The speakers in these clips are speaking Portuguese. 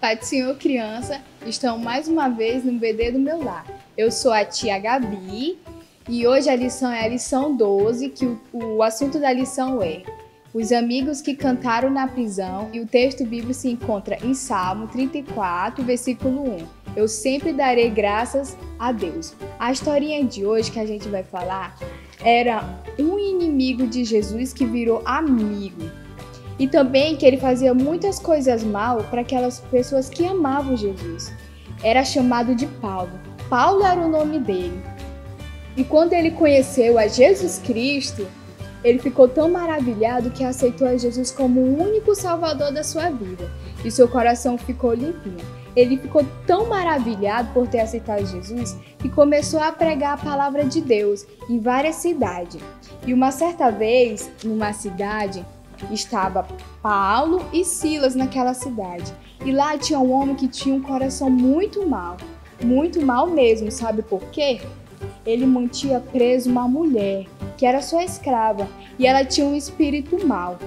Pai do Senhor, criança, estão mais uma vez no BD do meu lar. Eu sou a tia Gabi e hoje a lição é a lição 12, que o assunto da lição é os amigos que cantaram na prisão, e o texto bíblico se encontra em Salmo 34, versículo 1. Eu sempre darei graças a Deus. A historinha de hoje que a gente vai falar era um inimigo de Jesus que virou amigo. E também que ele fazia muitas coisas mal para aquelas pessoas que amavam Jesus. Era chamado de Paulo. Paulo era o nome dele. E quando ele conheceu a Jesus Cristo, ele ficou tão maravilhado que aceitou a Jesus como o único salvador da sua vida. E seu coração ficou limpinho. Ele ficou tão maravilhado por ter aceitado Jesus que começou a pregar a palavra de Deus em várias cidades. E uma certa vez, numa cidade, estava Paulo e Silas naquela cidade. E lá tinha um homem que tinha um coração muito mal mesmo. Sabe por quê? Ele mantinha preso uma mulher que era sua escrava, e ela tinha um espírito mau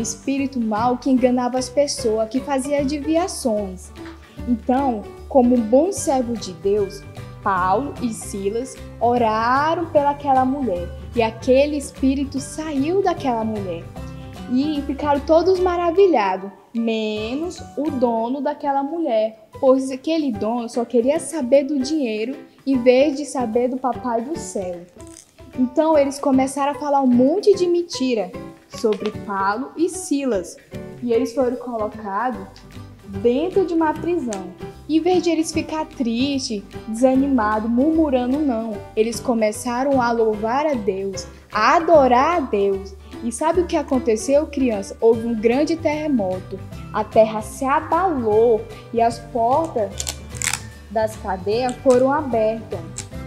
que enganava as pessoas, que fazia adivinhações. Então, como um bom servo de Deus, Paulo e Silas oraram pelaquela mulher, e aquele espírito saiu daquela mulher. E ficaram todos maravilhados, menos o dono daquela mulher, pois aquele dono só queria saber do dinheiro em vez de saber do Papai do Céu. Então eles começaram a falar um monte de mentira sobre Paulo e Silas, e eles foram colocados dentro de uma prisão. Em vez de eles ficar tristes, desanimados, murmurando, não, eles começaram a louvar a Deus, a adorar a Deus. E sabe o que aconteceu, criança? Houve um grande terremoto, a terra se abalou e as portas das cadeias foram abertas.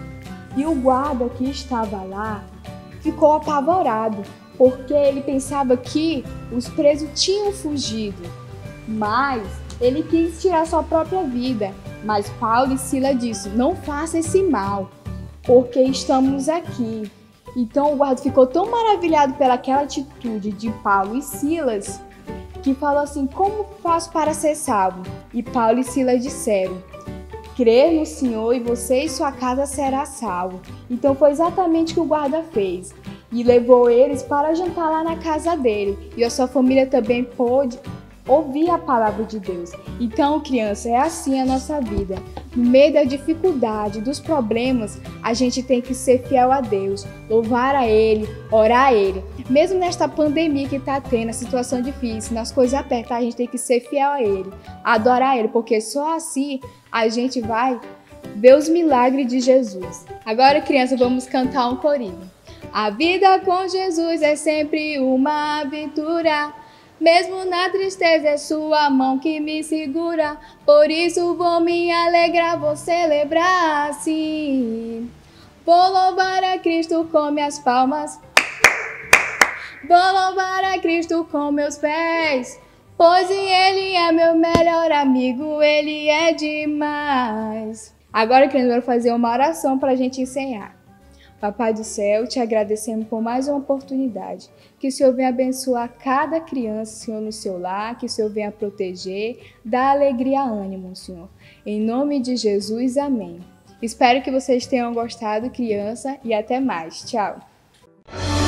E o guarda que estava lá ficou apavorado, porque ele pensava que os presos tinham fugido, mas ele quis tirar sua própria vida. Mas Paulo e Silas disseram: não faça esse mal, porque estamos aqui. Então o guarda ficou tão maravilhado pelaquela atitude de Paulo e Silas, que falou assim: como faço para ser salvo? E Paulo e Silas disseram: crer no Senhor e você e sua casa será salvo. Então foi exatamente o que o guarda fez. E levou eles para jantar lá na casa dele. E a sua família também pôde ouvir a palavra de Deus. Então, criança, é assim a nossa vida. No meio da dificuldade, dos problemas, a gente tem que ser fiel a Deus, louvar a Ele, orar a Ele. Mesmo nesta pandemia que está tendo, a situação difícil, nas coisas apertadas, a gente tem que ser fiel a Ele, adorar Ele, porque só assim a gente vai ver os milagres de Jesus. Agora, criança, vamos cantar um corinho. A vida com Jesus é sempre uma aventura. Mesmo na tristeza é sua mão que me segura. Por isso vou me alegrar, vou celebrar assim. Vou louvar a Cristo com minhas palmas. Vou louvar a Cristo com meus pés. Pois Ele é meu melhor amigo, Ele é demais. Agora, criança, eu vou fazer uma oração para a gente encerrar. Papai do céu, te agradecemos por mais uma oportunidade. Que o Senhor venha abençoar cada criança, Senhor, no seu lar, que o Senhor venha proteger, dar alegria e ânimo, Senhor. Em nome de Jesus, amém. Espero que vocês tenham gostado, criança, e até mais. Tchau!